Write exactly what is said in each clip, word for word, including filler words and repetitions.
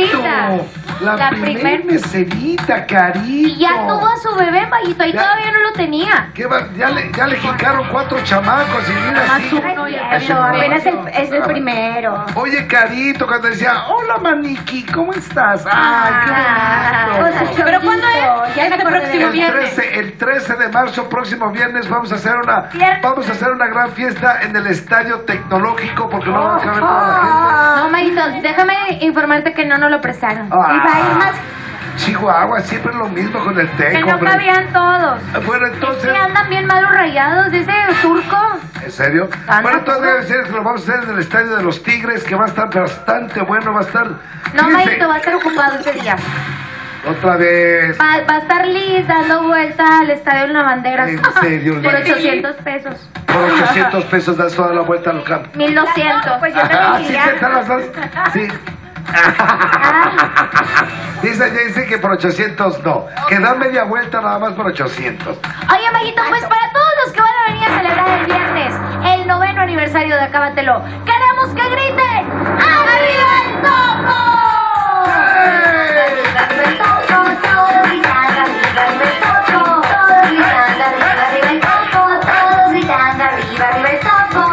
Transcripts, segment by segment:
meserita. La, La primer, primer- meserita, Carito. Y ya tuvo a su bebé, Mayito, y Ya. todavía no lo tenía. ¿Qué va? Ya le, ya le jicaron cuatro chamacos y mira Más así. uno ya. Así No, no. apenas el- es el primero. Oye, Carito, cuando decía, hola, Maniqui, ¿cómo estás? Ay, Ah, qué bonito. pues, ¿Pero cuándo es? Ya me Este acordé de próximo él. El trece, el trece de marzo, próximo viernes, vamos a hacer una Viernes. vamos a hacer una gran fiesta en el Estadio Tecnológico porque no va a caber toda la No, Mayito, déjame informarte que no nos lo prestaron. gente. Y va a ir más. Chihuahua, siempre lo mismo con el Que Teco, no hombre. cabían todos. Bueno, Es entonces, que andan bien malos rayados, ese turco. ¿en serio? Anda Bueno, entonces todo. debe ser que lo vamos a hacer en el Estadio de los Tigres, que va a estar bastante bueno, va a estar... No, Fíjense, Mayito, va a estar ocupado ese día. otra vez. Va, va a estar Liz dando vuelta al estadio en la bandera. ¿En serio, Por Liz? ochocientos pesos. Por ochocientos pesos das toda la vuelta al campo. mil doscientos. Pues yo te Ah, sí, diría. ¿qué tal las dos? Sí. Dice Jaycee que por ochocientos no, que da media vuelta nada más por ochocientos. Oye, Mayito, pues para todos los que van a venir a celebrar el viernes el noveno aniversario de Acábatelo, queremos que griten ¡Arriba el Topo! ¡Arriba el Topo! Todos gritando, arriba el Topo. Todos gritando, arriba, arriba el Topo. Todos gritando, arriba, arriba el Topo.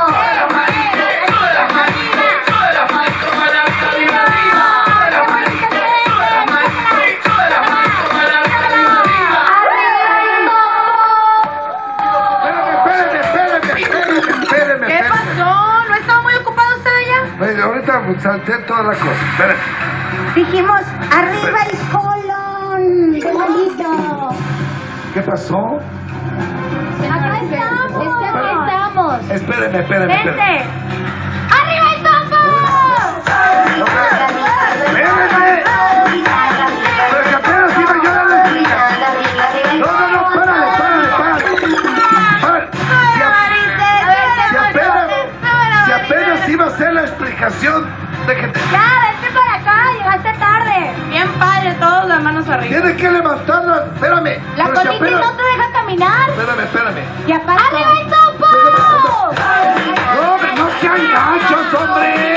Espérame, espérame, espérame, espérame, ¿Qué espérame. pasó? ¿No estaba muy ocupado usted allá? Bueno, ahorita salté toda la cosa. Espérame. Dijimos, arriba el colón de Mayito. ¿Qué pasó? Acá estamos. Es que acá estamos. Espérame, espérame, espérame. ¡Vente! ¡Arriba el Topo! Espérame. Pero que apenas iba yo a darle explicación. No, no, no, párale, párale, párale. Párale. Si a- Si apenas, si apenas iba a hacer la explicación de que te- Ya, vente para acá, llegaste tarde. Bien padre, todos las manos arriba. tiene que levantarla. Espérame. La pero si colitis apenas- no te deja caminar. Espérame, espérame. Ya pasó. ¡Arriba el Topo! No, hombre, no sean gachos, hombre.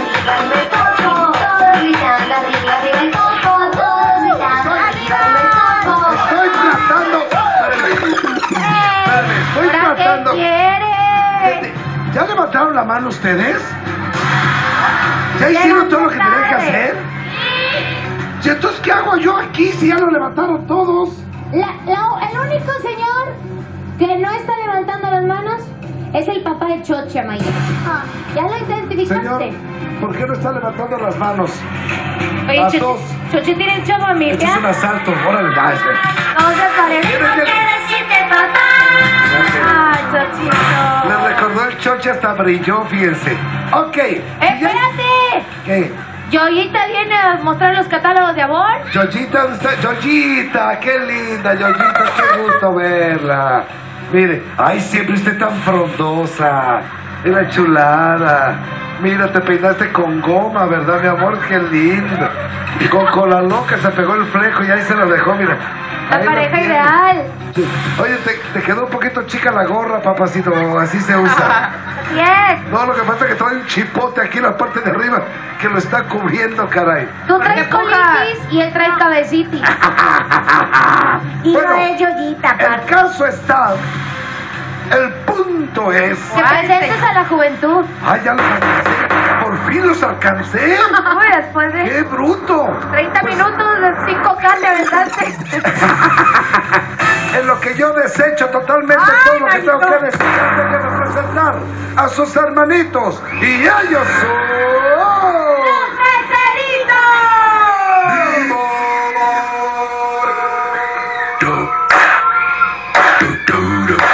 Estoy tratando. Espérame. Espérame, estoy ¿Ahora qué tratando. quieres? ¿Ya levantaron la mano ustedes? ¿Ya Ya hicieron no todo lo que tenían que tarde. hacer? ¿Y entonces qué hago yo aquí si ya lo levantaron todos? La- la- el único señor que no está levantando las manos es el papá de Chocha, Mayito. Ah, ¿ya lo identificaste? Señor, ¿por qué no está levantando las manos? Oye, Las Chochi, dos. Chochi tiene el chavo, amiga. Este es un asalto. Órale, va, este. No se parece. Mira que- decirte, papá? Ay, Chochito. Le recordó el choche hasta brilló, fíjense. Ok. ¡Espérate! ¿Qué? Yoyita viene a mostrar los catálogos de amor. Yoyita, ¿dónde está? Yoyita, qué linda, Yoyita, qué gusto verla. Mire, ay, siempre usted tan frondosa. Mira, chulada. Mira, te peinaste con goma, ¿verdad, mi amor? Qué lindo. Y con cola loca se pegó el fleco y ahí se lo dejó, mira. La Ahí lo pareja tiene. ideal. Sí. Oye, te, te quedó un poquito chica la gorra, papacito. Así se usa. Así es. No, lo que pasa es que trae un chipote aquí en la parte de arriba que lo está cubriendo, caray. Tú traes qué poca? colitis y él trae cabeciti. Y Bueno, no es Yoyita, El aparte. caso está. El punto es. Que presentes a la juventud. ¡Ay, ya los alcancé! ¡Por fin los alcancé! Uy, después de ¡Qué bruto! treinta minutos de cinco K te aventaste. En lo que yo desecho totalmente Ay, todo lo que Mayito. tengo que decir, tengo que representar a sus hermanitos. Y ellos son. ¡Necesito!